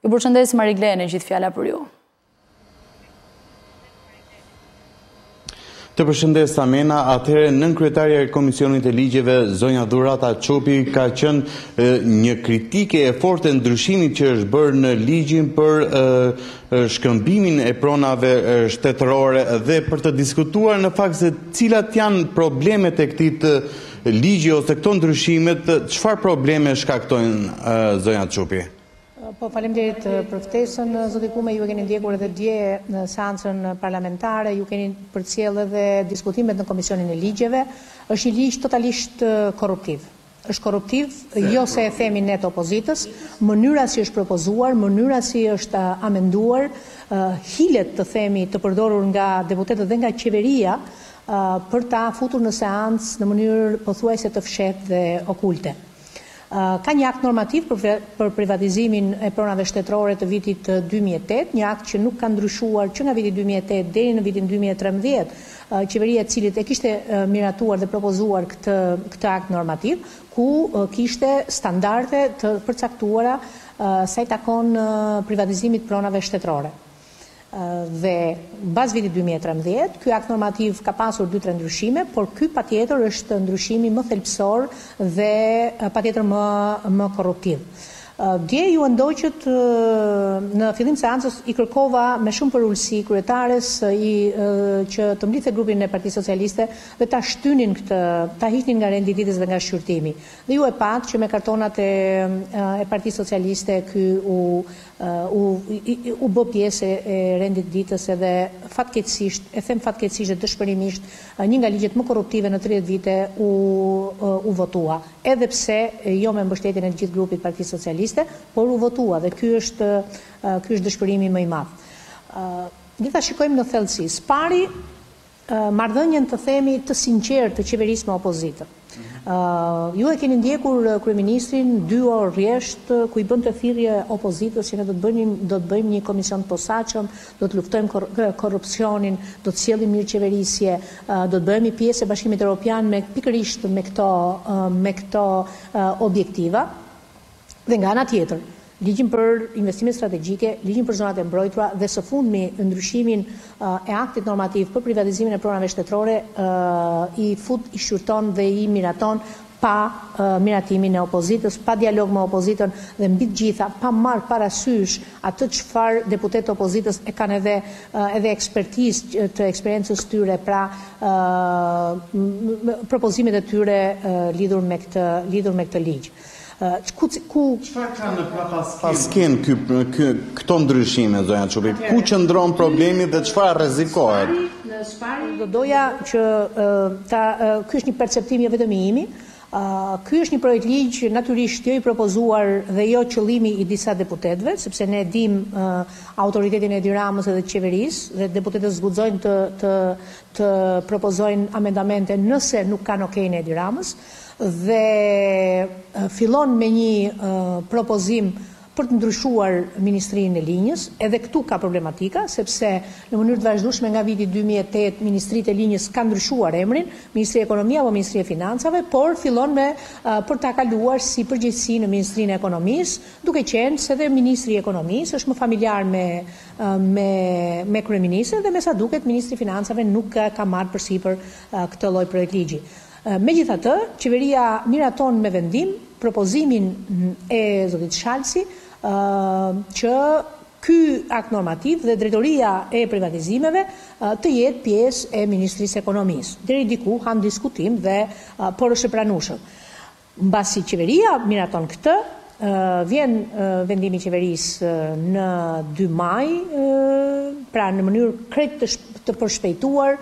Ju përshëndes Mariglen, e gjithë fjala për ju. Të përshëndes Samena, atëherë nënkryetaria e Komisionit të Ligjeve, zonja Dhurata Çopi, ka qenë një kritike e fortë e ndryshimit që është bërë në ligjin për shkëmbimin e pronave shtetërore dhe për të diskutuar në fakt se cilat janë problemet e këtij ligji ose këto ndryshimet, çfarë probleme shkaktojnë zonja Çopi? Po, faleminderit për ftesën, zoti Kume, ju e keni ndjekur edhe dje në seancën parlamentare, ju keni përcjell edhe diskutimet në Komisionin e Ligjeve. Është një ligj totalisht korruptiv. Është korruptiv, jo se e themi ne të opozitës, mënyra si është propozuar, mënyra si është amenduar, hilet të themi të përdorur nga deputetët dhe nga qeveria për ta futur në seancë në mënyrë pothuajse të fshehtë dhe okulte. Ka një akt normativ për privatizimin e pronave shtetërore të vitit 2008, një akt që nuk ka ndryshuar që nga viti 2008 deri në vitin 2013, qeveria e cilit e kishte miratuar dhe propozuar këtë akt normativ, ku kishte standarde të përcaktuara sa i takon privatizimit pronave shtetërore. Dhe mbas vitit 2013, ky akt normativ ka pasur 2-3 ndryshime, por ky patjetër është ndryshimi më thelbësor dhe patjetër më korruptiv. Dje ju ndoqët në fillim seancës i kërkova me shumë përulësi kryetares që të mblidhte grupin e Partisë Socialiste dhe ta shtynin ta hiqnin nga rendi i ditës dhe nga shqyrtimi. Dhe ju e pat që me kartonat e Partisë Socialiste ky u bë pjesë e rendit ditës edhe fatkeqësisht, e them fatkeqësisht dhe dëshpërimisht, një nga ligjet më korruptive në 30 vite u votua. Edhe pse jo me mbështetjen e gjithë grupit Partisë Socialiste, por u votua dhe ky është dëshpërimi më i madh. Le ta shikojmë në thellësi. Pari, marrëdhënien të themi të sinqertë të qeverisë me opozitën. Ju e keni ndjekur kryeministrin 2 orë rresht ku i bënte thirrje opozitës që ne do të bëjmë një komision të posaçëm, do të luftojmë korrupsionin, do të sjellim mirëqeverisje, do të bëhemi pjesë e Bashkimit Evropian pikërisht me këto objektiva. Dhe nga ana tjetër, ligjin për investimet strategjike, ligjin për zonat e mbrojtura dhe së fundmi ndryshimin e aktit normativ për privatizimin e pronave shtetërore i shqyrton dhe i miraton pa miratimin e opozitës, pa dialog me opozitën dhe mbi të gjitha pa marrë parasysh atë çfarë deputetë opozitës e kanë edhe ekspertizë të eksperiencës tyre, pra propozimet e tyre lidhur me këtë ligj. Çfarë ka në prapaskenë këto ndryshime, zonja Çopi? Ku qëndron problemi dhe çfarë rrezikohet? Do doja që ky është një perceptim jo vetëm i imi. Ky është një projekt ligj natyrisht jo i propozuar dhe jo qëllimi i disa deputetëve, sepse ne dim autoritetin e Edi Ramës dhe qeverisë dhe deputetët zguxojnë të propozojnë amendamente nëse nuk kanë okein e Edi Ramës dhe fillon me një propozim për të ndryshuar Ministrinë e Linjës. Edhe këtu ka problematika, sepse në mënyrë të vazhdueshme nga viti 2008 Ministritë e Linjës ka ndryshuar emrin, Ministri e Ekonomisë apo Ministri e Financave, por fillon me për ta kaluar si përgjegjësi në Ministrinë e Ekonomisë, duke qenë se dhe Ministri i Ekonomisë është më familjar me kryeministrin dhe me sa duket Ministri i Financave nuk ka marrë përsipër këtë lloj projektligji. Megjithatë, qeveria miraton me vendim propozimin e zotit Shalsi që ky akt normativ dhe drejtoria e privatizimeve të jetë pjesë e Ministrisë së Ekonomisë. Deri diku han diskutim dhe por është e pranueshëm. Mbasi qeveria miraton këtë, vjen vendimi i qeverisë në 2 maj, pra në mënyrë krejt të përshpejtuar,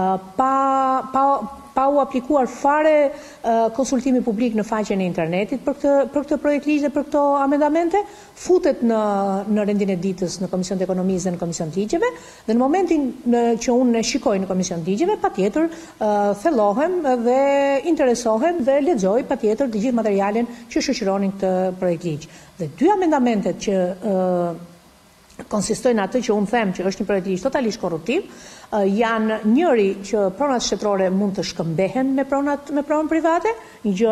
pa u aplikuar fare konsultimi publik në faqen e internetit për këtë projekt ligj dhe për këto amendamente, futet në rendin e ditës në Komision të Ekonomisë dhe në Komision të Ligjeve, dhe në momentin që unë e shikoj në Komision të Ligjeve, patjetër thellohem dhe interesohem dhe lexoj patjetër të gjithë materialin që shoqëronin këtë projekt ligj. Dhe 2 amendamentet që konsistojnë atë që unë them që është një projekt ligj totalisht korruptiv, janë njëri që pronat shtetërore mund të shkëmbehen me pronat private, një gjë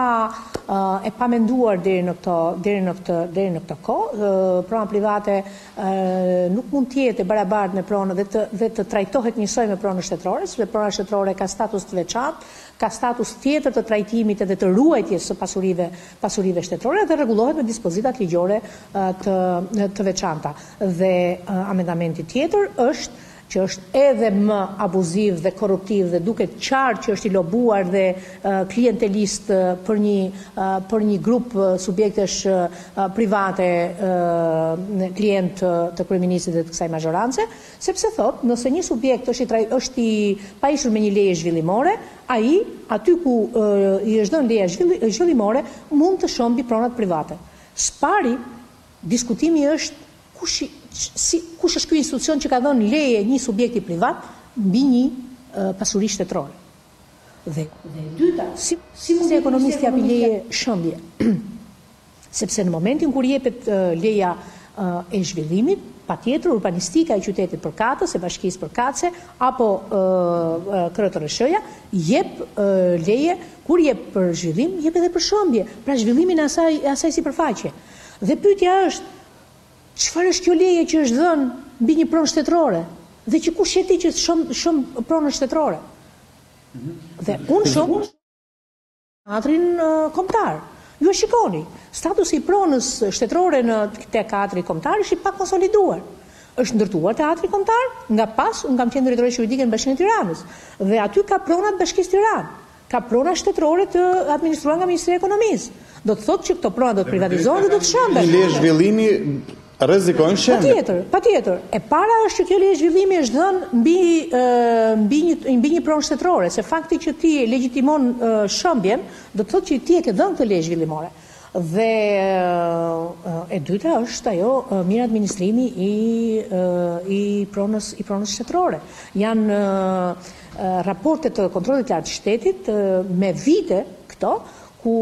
e pa menduar deri në këtë kohë. Pronat private nuk mund të jetë e barabartë me pronat dhe të trajtohet njësoj me pronat shtetërore, sepse pronat shtetërore ka status të veçantë, ka status tjetër të trajtimit edhe të ruajtjes së pasurive shtetërore dhe rregullohet me dispozitat ligjore të veçanta. Dhe amendamenti tjetër që është edhe më abuziv dhe korruptiv dhe duket qartë që është i lobuar dhe klientelist për një grup subjektesh private klient të kryeministit dhe të kësaj mazhorance, sepse thot, nëse një subjekt është i paishur me një leje zhvillimore, ai aty ku i është dhënë leja zhvillimore mund të shombi pronat private. Spari, diskutimi është kush është ky institucion që ka dhënë leje një subjekti privat mbi një pasuri shtetërore. Dhe dyta, si mund ekonomisti japi leje shëmbje? Sepse në momentin kur jepet leja e zhvillimit, patjetër urbanistika e qytetit përkatës, e bashkisë përkatëse, apo KRTRSH-ja, jep leje, kur jep për zhvillim, jep edhe për shëmbje, pra zhvillimin e asaj sipërfaqe. Dhe pyetja është, çfarë është kjo leje që është dhënë mbi një pronë shtetërore dhe që kush e di që shom pronën shtetërore? Dhe unë shoh teatrin kombëtar. Ju e shikoni, statusi i pronës shtetërore në teatrin kombëtar është i pakonsoliduar. Është ndërtuar teatri kombëtar, nga pas unë kam qenë drejtore juridike në Bashkinë e Tiranës dhe aty ka pronat Bashkisë Tiranë, ka prona shtetërore të administruar nga Ministria e Ekonomisë. Do të thotë që këto prona do të privatizohen dhe do të shëmben. Le zhvillimi rrezikojnë shëmbje. Patjetër. E para është që kjo leje zhvillimi është dhënë mbi një pronë shtetërore, se fakti që ti legjitimon shëmbjen, do të thotë që ti e ke dhënë këtë leje zhvillimore. Dhe e dyta është ajo mirë administrimi i pronës shtetërore. Janë raportet të kontrollit lartë të shtetit me vite këto, ku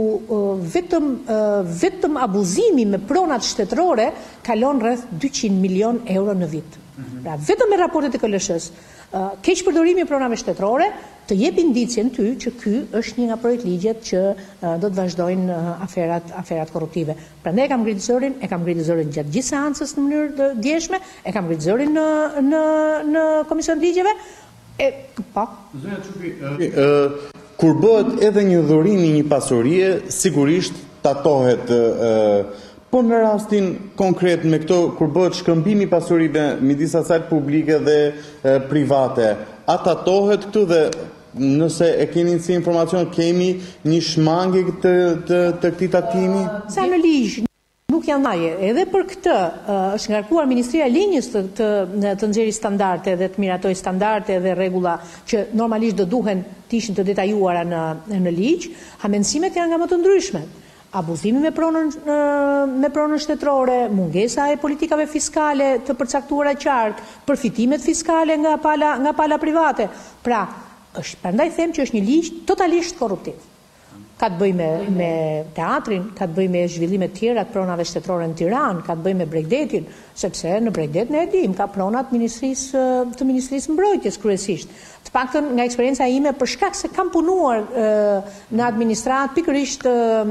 vetëm abuzimi me pronat shtetërore kalon rreth 200 milion euro në vit. Pra, vetëm me raportet e KLSH-s, keq përdorimi i pronave shtetërore të jep indicjen ty që ky është një nga projekt ligjet që do të vazhdojnë aferat korruptive. Prandaj e kam ngritur zërin gjatë gjithë seancës në mënyrë të ndjeshme, e kam ngritur zërin në Komision të Ligjeve. Zonja Çupi, kur bëhet edhe një dhurim i një pasurie, sigurisht tatohet, por në rastin konkret me këto, kur bëhet shkëmbimi pasurive midis asaj publike dhe private, a tatohet këtu dhe nëse e keni si informacion, kemi një shmangje të këtij tatimi? Sa në ligj nuk janë ndaje. Edhe për këtë është ngarkuar Ministria e Linjës të nxjerrë standarde dhe të miratoj standarde dhe rregulla që normalisht do duhen të ishin të detajuara në ligj. Hamendësimet janë nga më të ndryshmet. Abuzimi me pronën shtetërore, mungesa e politikave fiskale të përcaktuara qartë, përfitimet fiskale nga pala private. Pra, prandaj them që është një ligj totalisht korruptiv. Ka të bëj me teatrin, ka të bëj me zhvillimet tjera të pronave shtetërore në Tiranë, ka të bëj me Bregdetin, sepse në Bregdet ne e dim, ka pronat të Ministrisë Mbrojtjes kryesisht. Të paktën nga eksperienca ime, për shkak se kam punuar në administratë, pikërisht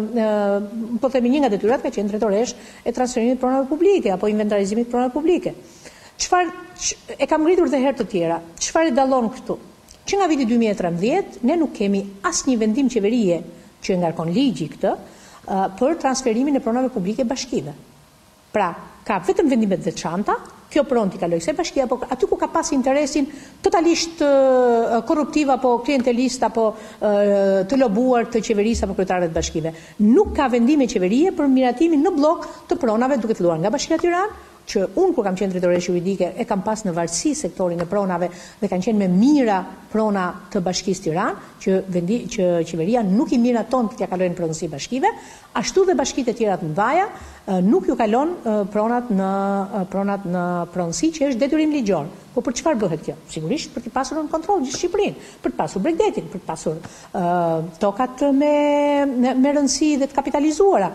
po themi një nga detyrat ka qenë drejtoresh e transferimit pronave publike apo inventarizimit pronave publike. Çfarë e kam ngritur dhe herë të tjera? Çfarë dallon këtu? Që nga viti 2013 ne nuk kemi asnjë vendim qeverie që ngarkon ligji këtë për transferimin e pronave publike bashkive. Pra, ka vetëm vendimet veçanta, kjo pronë t'i kaloj se bashkia, apo aty ku ka pas interesin totalisht korruptiv apo klientelist apo të lobuar të qeverisë apo kryetarëve të bashkive. Nuk ka vendime qeverie për miratimin në blok të pronave, duke filluar nga Bashkia e Tiranë, që unë kur kam qenë drejtoresh juridike e kam pas në varësi sektorin e pronave dhe kanë qenë me mira prona të Bashkisë Tiranë, që qeveria nuk i miraton të t'ja kalojnë pronësi bashkive, ashtu dhe bashkitë e tjera të mëdha nuk ju kalon pronat në pronësi që është detyrim ligjor. Po për çfarë bëhet kjo? Sigurisht për të pasur në kontroll gjithë Shqipërinë, për të pasur Bregdetin, për të pasur tokat me rëndësi dhe të kapitalizuara.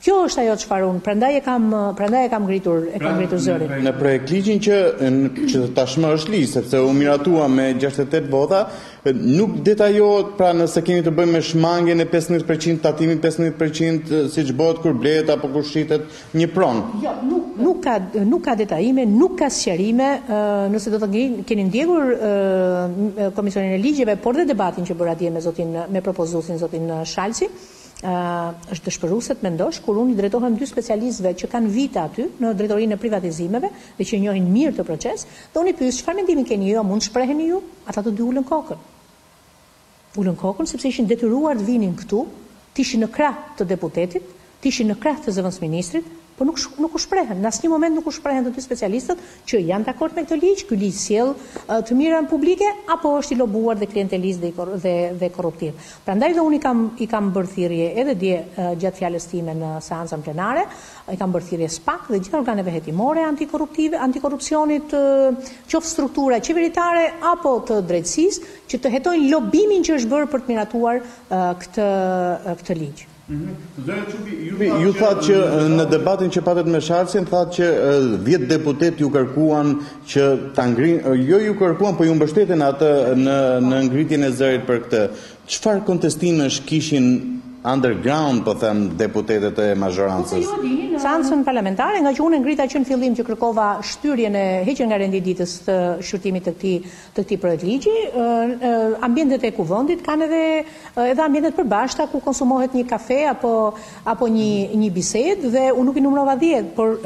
Kjo është ajo çfarë unë, prandaj e kam ngritur zërin. Në projekt ligjin që tashmë është ligj, sepse u miratua me 68 vota, nuk detajohet pra nëse kemi të bëjmë me shmangjen e 15%, tatimin 15%, siç bëhet kur blehet apo kur shitet një pronë. Jo, nuk ka detajime, nuk ka sqarime, nëse do të keni ndjekur Komisionin e Ligjeve, por dhe debatin që bëra atje me propozuesin zotin Shalci, është dëshpëruese të mendosh kur unë i drejtohem dy specialistëve që kanë vite aty në drejtorinë e privatizimeve dhe që njohin mirë të proces, dhe unë i pyes çfarë mendimi keni ju, a mund të shpreheni ju? Ata të dy ulën kokën. Ulën kokën sepse ishin detyruar të vinin këtu, të ishin në krah të deputetit, të ishin në krah të zëvendës ministrit, por nuk u shprehen. Në asnjë moment nuk u shprehen të dy specialistët që janë dakord me këtë ligj, ky ligj sjell të mirën publike apo është i lobuar dhe klientelist dhe korruptiv. Prandaj dhe unë i kam bërë thirrje edhe dje gjatë fjalës time në seancën plenare, i kam bërë thirrje SPAK dhe gjithë organeve hetimore antikorrupsionit, qoftë struktura qeveritare apo të drejtësisë, që të hetojnë lobimin që është bërë për të miratuar këtë ligj. Ju thatë që në debatin që patët me Shalcin, thatë që 10 deputet ju kërkuan që ta ngrinë, jo ju kërkuan, po ju mbështeten atë në ngritjen e zërit për këtë. Çfarë kontestimesh kishin underground, po them, deputetet e mazhorancës? Seancën parlamentare, nga që unë ngrita që në fillim që kërkova shtyrjen e heqjen nga rendititës të shqyrtimit të këtij projekt ligji, ambientet e kuvendit kanë edhe ambientet përbashkëta ku konsumohet një kafe apo një bisedë, dhe unë nuk i numërova 10, por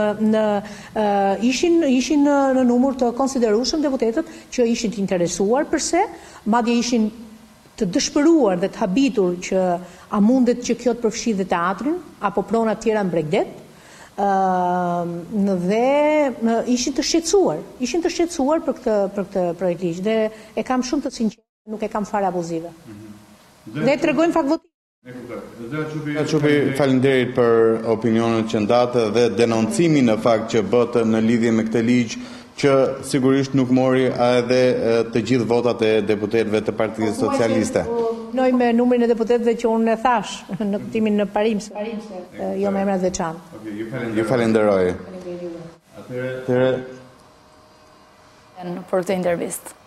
ishin në numër të konsiderueshëm deputetët që ishin të interesuar përse, madje ishin të dëshpëruar dhe të habitur që a mundet që kjo të përfshi dhe teatrin, apo pronat tjera në Bregdet, dhe ishin të shqetësuar për këtë projekt ligj, dhe e kam shumë të sinqertë, nuk e kam fare abuzive. Dhe tregojmë fakt votim. Çupi, faleminderit për opinionet që ndatë dhe denoncimin në fakt që bëtë në lidhje me këtë ligj, që sigurisht nuk mori edhe të gjithë votat e deputetëve të Partisë Socialiste. Noi me numrin e deputetëve që unë e thash në kuptimin në Parimse, jo me emrat veçantë. Ju falenderoj. Për këtë intervistë.